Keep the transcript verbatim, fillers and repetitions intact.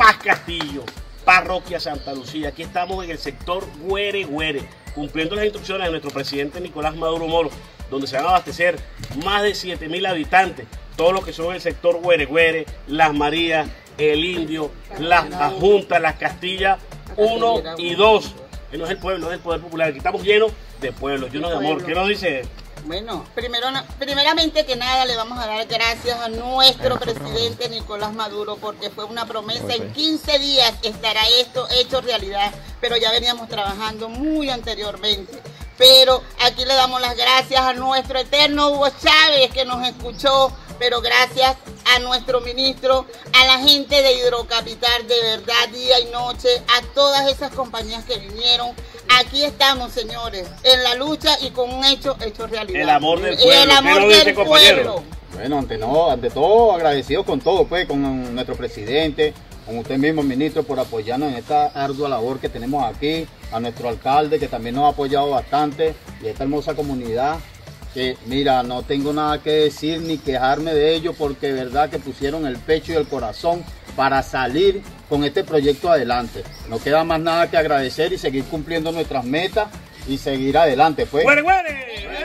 Paz Castillo, Parroquia Santa Lucía. Aquí estamos en el sector Güere Güere, cumpliendo las instrucciones de nuestro presidente Nicolás Maduro Moro, donde se van a abastecer más de siete mil habitantes, todos los que son el sector Güere Güere, Las Marías, El Indio, Las Juntas, Las Castillas uno y dos. Que no es el pueblo, no es el poder popular, aquí estamos llenos de pueblos, llenos de amor. ¿Qué nos dice? Bueno, primero, primeramente que nada le vamos a dar gracias a nuestro presidente Nicolás Maduro, porque fue una promesa, en quince días estará esto hecho realidad, pero ya veníamos trabajando muy anteriormente. Pero aquí le damos las gracias a nuestro eterno Hugo Chávez, que nos escuchó, pero gracias a nuestro ministro, a la gente de Hidrocapital, de verdad, día y noche, a todas esas compañías que vinieron. Aquí estamos, señores, en la lucha y con un hecho hecho realidad. El amor del pueblo. El amor del dice, pueblo. Bueno, ante, no, ante todo, agradecidos con todo, pues, con nuestro presidente, con usted mismo, ministro, por apoyarnos en esta ardua labor que tenemos aquí, a nuestro alcalde, que también nos ha apoyado bastante, y a esta hermosa comunidad, que mira, no tengo nada que decir ni quejarme de ellos, porque de verdad que pusieron el pecho y el corazón para salir con este proyecto adelante. No queda más nada que agradecer y seguir cumpliendo nuestras metas y seguir adelante, pues. ¡Güere, güere!